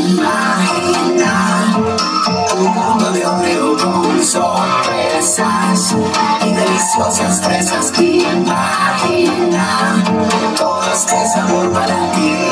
Imagina un mundo de Oreo con sorpresas y deliciosas fresas. Imagina todo este sabor para ti.